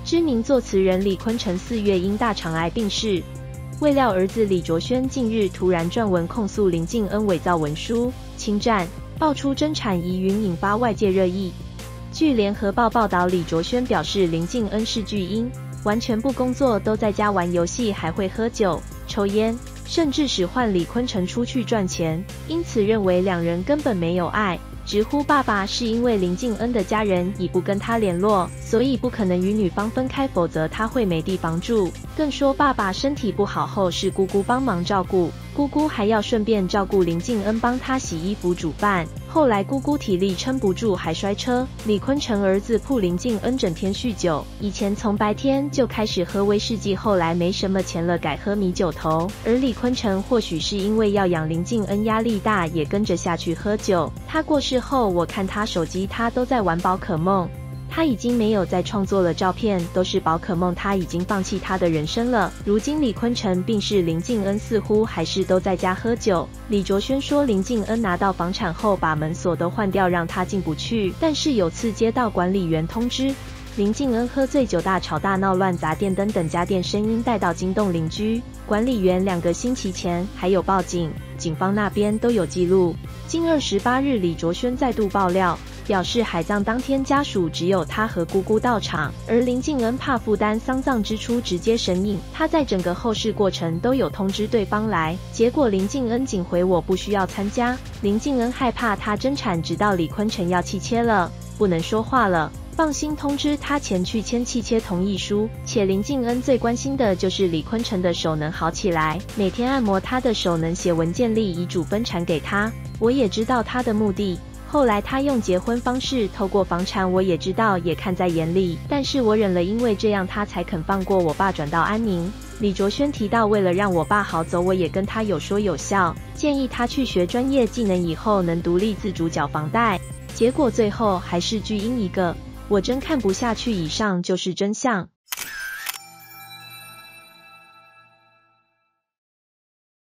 知名作词人李坤城4月因大肠癌病逝。未料儿子李卓轩近日突然撰文控诉林敬恩伪造文书、侵占，爆出真产疑云，引发外界热议。据联合报报道，李卓轩表示林敬恩是巨婴，完全不工作，都在家玩游戏，还会喝酒、抽烟，甚至使唤李坤城出去赚钱，因此认为两人根本没有爱。直呼爸爸是因为林敬恩的家人已不跟他联络，所以不可能与女方分开，否则他会没地方住。更说爸爸身体不好后是姑姑帮忙照顾，姑姑还要顺便照顾林敬恩，帮他洗衣服煮饭。后来姑姑体力撑不住还摔车，李坤城儿子曝林敬恩整天酗酒，以前从白天就开始喝威士忌，后来没什么钱了改喝米酒头。而李坤城或许是因为要养林敬恩压力大，也跟着下去喝酒。他过世后，我看他手机，他都在玩宝可梦。他已经没有再创作了照片，都是宝可梦，他已经放弃他的人生了。如今李坤城病逝，林敬恩似乎还是都在家喝酒。李卓轩说林敬恩拿到房产后把门锁都换掉，让他进不去，但是有次接到管理员通知，林敬恩喝醉酒大吵大闹，乱砸电灯等家电声音带到惊动邻居。管理员2个星期前还有报警，警方那边都有记录。今28日李卓轩再度爆料，表示海葬当天家属只有他和姑姑到场，而林敬恩怕负担丧葬支出直接神隐，他在整个后事过程都有通知对方来，结果林敬恩仅回我不需要参加。林敬恩害怕他争产，直到李坤城要气切了，不能说话了，放心通知他前去签气切同意书。且林敬恩最关心的就是李坤城的手能好起来，每天按摩他的手，能写文件立遗嘱分产给他。我也知道他的目的，后来他用结婚方式透过房产，我也知道也看在眼里，但是我忍了，因为这样他才肯放过我爸，转到安宁。李卓轩提到，为了让我爸好走，我也跟他有说有笑，建议他去学专业技能，以后能独立自主缴房贷。结果最后还是巨婴一个，我真看不下去。以上就是真相。